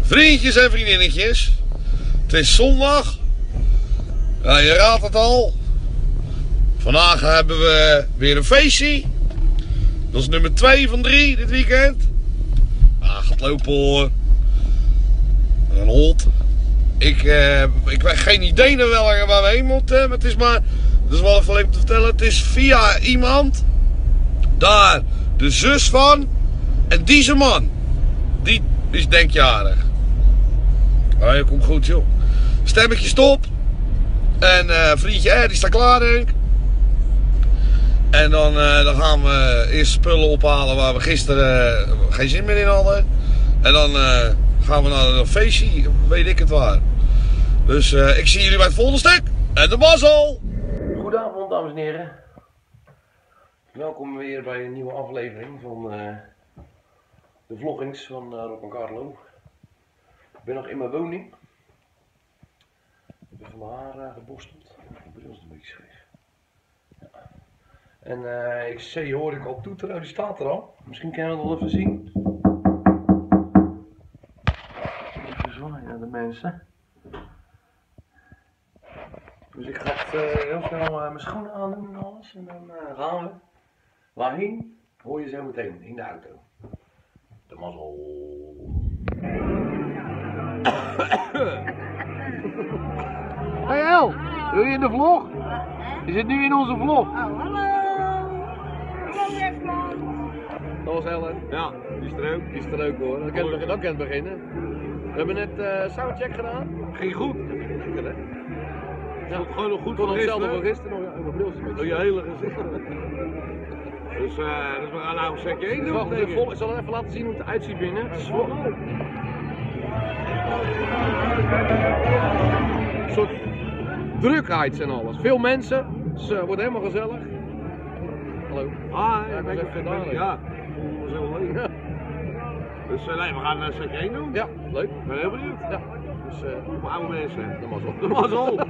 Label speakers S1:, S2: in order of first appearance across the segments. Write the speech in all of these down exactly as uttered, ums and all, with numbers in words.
S1: Vriendjes en vriendinnetjes, het is zondag. Ja, je raadt het al. Vandaag hebben we weer een feestje. Dat is nummer twee van drie dit weekend. Ah, gaat lopen hoor. Een hond. Ik, eh, ik heb geen idee naar welke waar we heen moeten. Maar het is maar, dat is wel even leuk om te vertellen. Het is via iemand. Daar de zus van. En deze man. Die is denkjarig. Ah, je komt goed joh. Stemmetje stop. En uh, vriendje R die staat klaar denk ik. En dan, uh, dan gaan we eerst spullen ophalen waar we gisteren uh, geen zin meer in hadden. En dan uh, gaan we naar een feestje, weet ik het waar. Dus uh, ik zie jullie bij het volgende stuk. En de mazzel!
S2: Goedenavond dames en heren. Welkom weer bij een nieuwe aflevering van uh, de vloggings van uh, Rob en Carlo. Ik ben nog in mijn woning. Ik heb even mijn haar uh, geborsteld. Mijn bril is een beetje scheef. Ja. En uh, ik zie, hoor ik al toeteren, die staat er al. Misschien kunnen we het wel even zien. Even zwaaien naar de mensen. Dus ik ga het, uh, heel snel uh, mijn schoenen aandoen en alles. En dan uh, gaan we. Waarheen? Hoor je zo meteen in de auto. De mazzel. Hey El, wil je in de vlog? Je zit nu in onze vlog.
S3: Oh, hallo!
S2: Dat was Ellen. Ja, die is er ook. Die is er ook hoor. Dat kan, dat kan het beginnen. We hebben net uh, soundcheck gedaan. Ging goed. Lekker hè? Ja, gewoon nog goed van hetzelfde van gisteren. Nog, ja, mijn bril is een beetje. Oh, je hele gezicht. Dus, uh, dus we gaan nou een setje heen doen. Ik zal het even laten zien hoe het eruit ziet binnen. Het is vol. Een soort drukheid en alles. Veel mensen. Dus het uh, wordt helemaal gezellig. Hallo. Ah, ja, ik ben even gedaan. Ja, dat is heel leuk. Ja. Dus uh, nee, we gaan een setje heen doen. Ja, leuk. Ik ben heel benieuwd. Ja. Dus uh, voor oude mensen. De mazzel. De mazzel.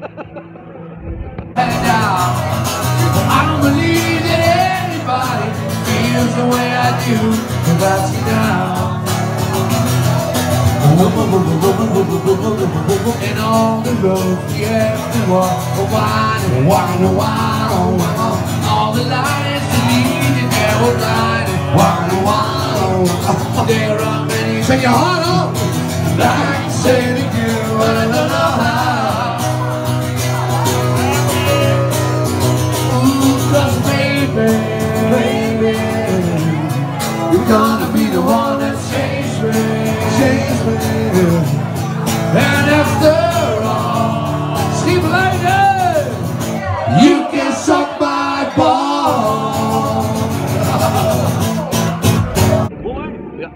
S2: I don't believe that anybody feels the way I do without you down. And all the roads you have to walk, a while and a while and a while, all the lights that lead you there will blind and while and a while. There are many, take your heart off, like you say to you, but I don't know how. Cause baby, baby, you're gonna be the one that saves me, saves me. And after all, sleep later, you can suck my ball. Ja.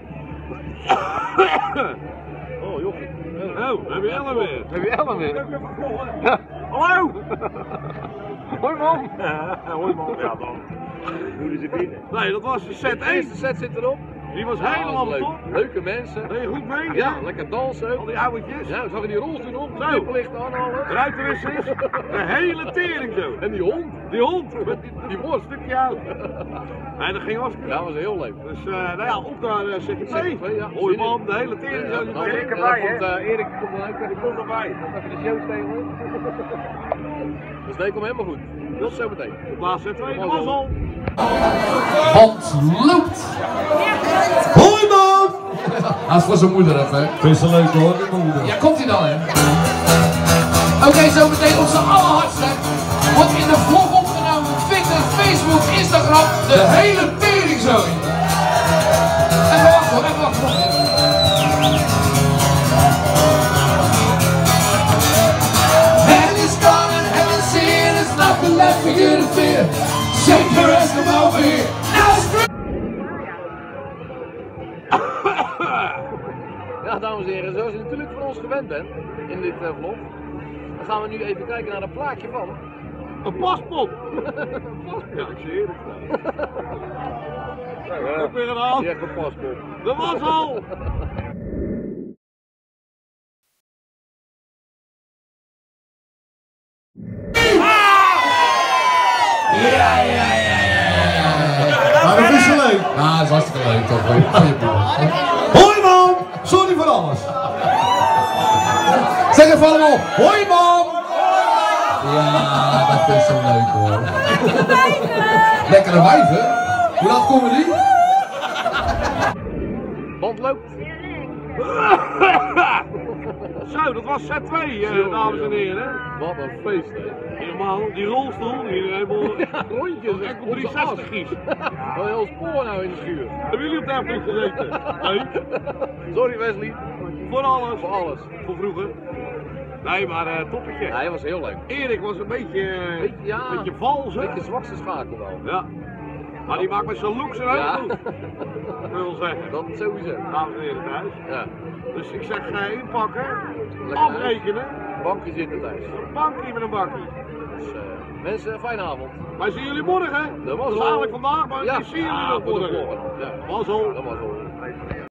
S2: Oh jochie. Oh, heb je Ellen weer? Heb je Ellen weer? Ja. Hallo! Hoi man! Hoi man, ja dan. Hoe is het binnen? Nee, dat was de set één. De eerste set zit erop. Die was helemaal leuk. Top. Leuke mensen. Ben je goed mee? Ja, lekker dansen. Al die ouwetjes. Ja, zag je die rolstoel op? Zo. Licht aan alles. Ruitenwissers. De hele tering zo. En die hond. Die hond. Met die, die worst, een stukje oud. Nee, dat ging hartstikke. Ja, dat was heel leuk. Dus uh, nou ja, op naar uh, set twee. Ja. Hoi man, de hele tering zo. Ja, Erik erbij, hè? Komt, uh, Erik komt er ook. Die komt erbij. Even de show stelen. Dus nee, komt helemaal goed. Tot zo meteen. Op laatste set twee. Mazzel.
S4: Hand loopt. Hoi man! Dat is voor zijn moeder even, hè?
S5: Vind je leuk hoor, die moeder?
S4: Ja, komt hij dan, hè? Oké, okay, zo meteen op zijn allerhardste. Wordt in de vlog opgenomen op Twitter, Facebook, Instagram. De hele teringzooi. Even wachten hoor, even wachten. And it's gone and haven't seen. It's nothing left for you to fear. Shake the rest of over here. Now it's
S2: Ja, dames en heren, zoals je natuurlijk van ons gewend bent in dit uh, vlog, dan gaan we nu even kijken naar een plaatje van een paspop. Ja, ik zie het. Ja, ook weer een hand. Ja, een paspop. De mazzel!
S4: Ja, ja, ja, ja, ja.
S5: Maar dat is zo leuk.
S4: Ah, dat is hartstikke leuk toch?
S5: Hoi man!
S4: Sorry voor alles. Zeg even allemaal, hoi mam! Ja, dat is zo leuk hoor. Lekkere wijven? Hoe laat komen die?
S2: Band loopt. Zo, dat was set twee, uh, dames en heren.
S3: Wat een feest, hè?
S2: Helemaal, die rolstoel, hier helemaal
S3: Rondjes,
S2: echt op driehonderdzestig gies.
S3: Wat heel spoor nou in de schuur.
S2: Hebben jullie op de Efteling gezeten? Nee?
S3: Sorry Wesley.
S2: Voor alles.
S3: Voor alles.
S2: Voor vroeger. Nee, maar uh, toppetje.
S3: Ja, hij was heel leuk.
S2: Erik was een beetje, uh,
S3: Beetje, ja,
S2: beetje vals, hè?
S3: Beetje de zwakste schakel wel.
S2: Ja. Maar die maakt met zijn looks er ook
S3: Ja.
S2: goed. Ik wil zeggen.
S3: Dat sowieso.
S2: Dames en heren thuis.
S3: Ja.
S2: Dus ik zeg uh, inpakken,
S3: Lekker
S2: afrekenen.
S3: Bankje zitten thuis.
S2: Een bankje met een bakkie.
S3: Dus uh, mensen, fijne avond.
S2: Wij zien jullie morgen.
S3: Dat was
S2: is
S3: al.
S2: eigenlijk vandaag, maar
S3: Ja.
S2: ik zie jullie
S3: Ja,
S2: nog
S3: voor de
S2: morgen.
S3: volgende. Ja.
S2: Was al.
S3: Dat was al.